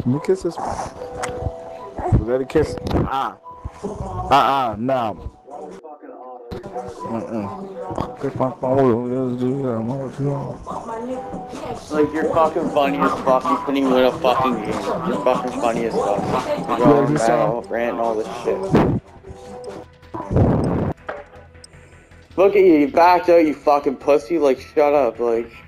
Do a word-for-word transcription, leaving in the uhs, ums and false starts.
Let me kiss this. Was that a kiss? Ah. Ah, uh, no. Mm-mm. Like, you're fucking funny as fuck. You couldn't even win a fucking game. You're fucking funny as fuck. You're You like going this mad, song? all rant and all this shit. Look at you, you backed out, you fucking pussy. Like, shut up. Like.